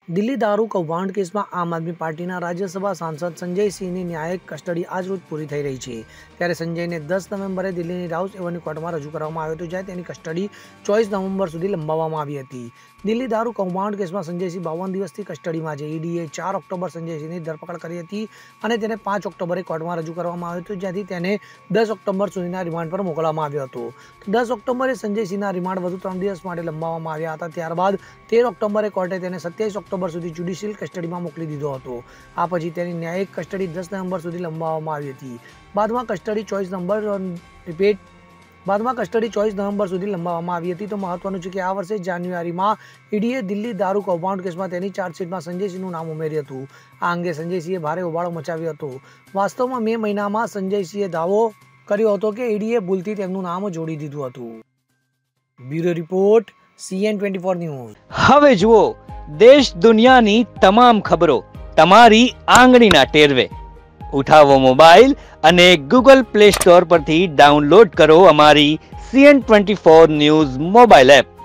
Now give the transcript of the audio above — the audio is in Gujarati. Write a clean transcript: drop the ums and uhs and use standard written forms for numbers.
દિલ્હી દારૂ કૌભાંડ કેસમાં આમ આદમી પાર્ટીના રાજ્યસભા સાંસદ સંજય સિંહની ન્યાયિક કસ્ટડી આજરોજ પૂરી થઈ રહી છે। ત્યારે સંજયને 10 નવેમ્બરે દિલ્હીની રાઉસ એવન્યુ કોર્ટમાં રજૂ કરવામાં આવ્યો હતો, જ્યાં તેની કસ્ટડી 24 નવેમ્બર સુધી લંબાવવામાં આવી હતી। દિલ્હી દારૂ કૌભાંડ કેસમાં સંજયસિંહ 52 દિવસથી કસ્ટડીમાં છે। ઈડીએ 4 ઓક્ટોબર સંજયસિંહની ધરપકડ કરી હતી અને તેને 5 ઓક્ટોબરે કોર્ટમાં રજૂ કરવામાં આવ્યો હતો, જ્યાંથી તેને 10 ઓક્ટોબર સુધીના રિમાન્ડ પર મોકલવામાં આવ્યો હતો। 10 ઓક્ટોબરે સંજયસિંહના રિમાન્ડ વધુ 3 દિવસ માટે લંબાવવામાં આવ્યા હતા। ત્યારબાદ 13 ઓક્ટોબરે કોર્ટે તેને 27 ઓક્ટોબર સુધી જ્યુડિશિયલ કસ્ટડીમાં મોકલી દીધો હતો। આ પછી તેની ન્યાયિક કસ્ટડી 10 નવેમ્બર સુધી લંબાવવામાં આવી હતી। બાદમાં કસ્ટડી 24 નવેમ્બર સુધી લંબાવવામાં આવી હતી। તો મહત્વનું છે કે આ વર્ષે જાન્યુઆરીમાં ઈડીએ દિલ્હી દારૂ કૌભાંડ કેસમાં તેની ચાર્જશીટમાં સંજયસિંહનું નામ ઉમેર્યું હતું। આ અંગે સંજયસિંહે ભારે હોબાળો મચાવ્યો હતો। વાસ્તવમાં મે મહિનામાં સંજયસિંહે દાવો કર્યો હતો કે ઈડીએ ભૂલથી તેમનું નામ જોડી દીધું હતું। Bureau report, CN24 news. હવે જુઓ દેશ દુનિયાની તમામ ખબરો તમારી આંગળીના ટેરવે। ઉઠાવો મોબાઈલ અને ગૂગલ પ્લે સ્ટોર પરથી ડાઉનલોડ કરો અમારી CN24 ન્યૂઝ મોબાઈલ એપ।